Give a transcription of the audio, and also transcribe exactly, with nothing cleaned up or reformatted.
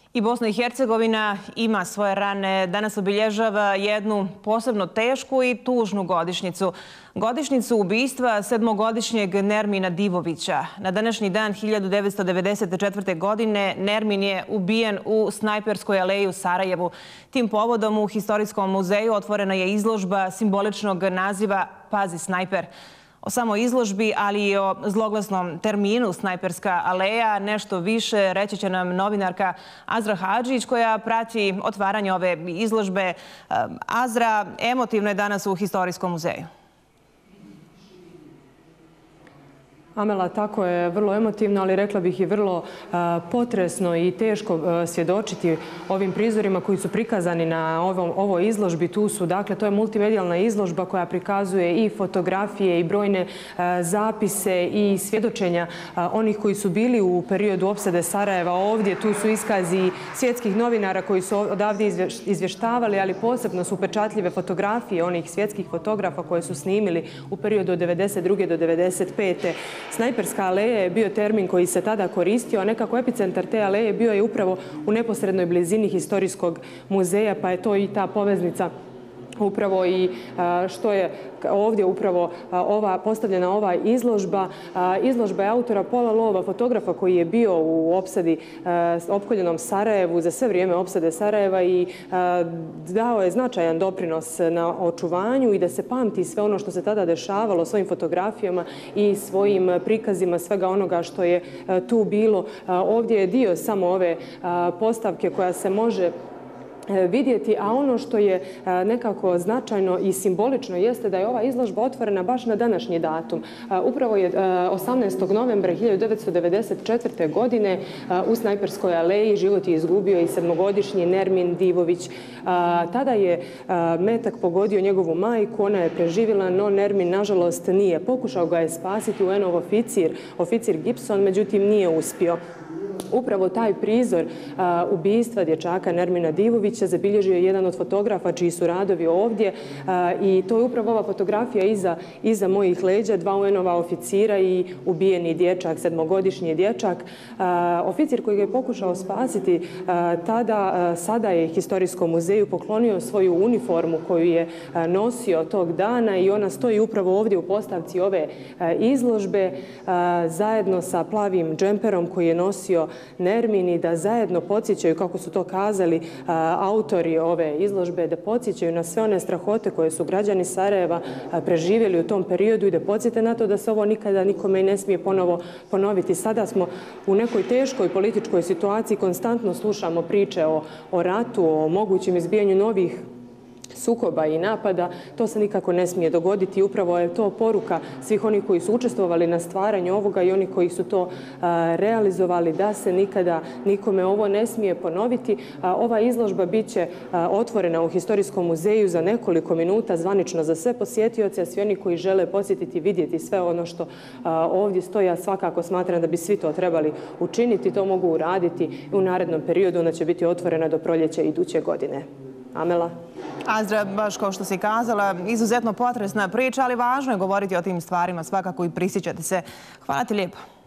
I Bosna i Hercegovina ima svoje rane. Danas obilježava jednu posebno tešku i tužnu godišnjicu. Godišnjicu ubistva sedmogodišnjeg Nermina Divovića. Na današnji dan hiljadu devetsto devedeset četvrte. godine Nermin je ubijen u Snajperskoj aleji u Sarajevu. Tim povodom u Historijskom muzeju otvorena je izložba simboličnog naziva Pazi snajper. O samoj izložbi, ali i o zloglasnom terminu Snajperska aleja nešto više reći će nam novinarka Azra Hadžić koja prati otvaranje ove izložbe. Azra, emotivno je danas u Historijskom muzeju. Amela, tako je, vrlo emotivno, ali rekla bih i vrlo potresno i teško svjedočiti ovim prizorima koji su prikazani na ovoj izložbi. Tu su, dakle, to je multimedijalna izložba koja prikazuje i fotografije i brojne zapise i svjedočenja onih koji su bili u periodu opsade Sarajeva ovdje. Tu su iskazi svjetskih novinara koji su odavdje izvještavali, ali posebno su upečatljive fotografije onih svjetskih fotografa koje su snimili u periodu od devedeset druge do devedeset pete. Snajperska aleja je bio termin koji se tada koristio, a nekako epicentar te aleje bio je upravo u neposrednoj blizini Historijskog muzeja, pa je to i ta poveznica upravo i što je ovdje upravo ova, postavljena ova izložba. Izložba je autora Pola Lova, fotografa koji je bio u opsadi, opkoljenom Sarajevu za sve vrijeme opsade Sarajeva i dao je značajan doprinos na očuvanju i da se pamti sve ono što se tada dešavalo svojim fotografijama i svojim prikazima svega onoga što je tu bilo. Ovdje je dio samo ove postavke koja se može vidjeti, a ono što je nekako značajno i simbolično jeste da je ova izložba otvorena baš na današnji datum. Upravo je osamnaestog novembra hiljadu devetsto devedeset četvrte. godine u Snajperskoj aleji život je izgubio i sedmogodišnji Nermin Divović. Tada je metak pogodio njegovu majku, ona je preživjela, no Nermin nažalost nije. Pokušao ga je spasiti U N-ov oficir, oficir Gibson, međutim nije uspio. Upravo taj prizor ubistva dječaka Nermina Divovića zabilježio je jedan od fotografa čiji su radovi ovdje i to je upravo ova fotografija iza, iza mojih leđa, dva U N-ova oficira i ubijeni dječak, sedmogodišnji dječak. Oficir koji ga je pokušao spasiti tada, sada je Historijskom muzeju poklonio svoju uniformu koju je nosio tog dana i ona stoji upravo ovdje u postavci ove izložbe zajedno sa plavim džemperom koji je nosio Nermin i da zajedno podsjećaju, kako su to kazali autori ove izložbe, da podsjećaju na sve one strahote koje su građani Sarajeva preživjeli u tom periodu i da podsjete na to da se ovo nikada nikome i ne smije ponovo ponoviti. Sada smo u nekoj teškoj političkoj situaciji, konstantno slušamo priče o, o ratu, o mogućem izbijanju novih sukoba i napada. To se nikako ne smije dogoditi. Upravo je to poruka svih onih koji su učestvovali na stvaranju ovoga i oni koji su to a, realizovali, da se nikada nikome ovo ne smije ponoviti. A, ova izložba bit će a, otvorena u Historijskom muzeju za nekoliko minuta, zvanično za sve posjetioce, a svi oni koji žele posjetiti, vidjeti sve ono što a, ovdje stoji. Ja svakako smatram da bi svi to trebali učiniti. To mogu uraditi u narednom periodu. Ona će biti otvorena do proljeća iduće godine. Amela? Azra, baš kao što si kazala, izuzetno potresna priča, ali važno je govoriti o tim stvarima, svakako i prisjećati se. Hvala ti lijepo.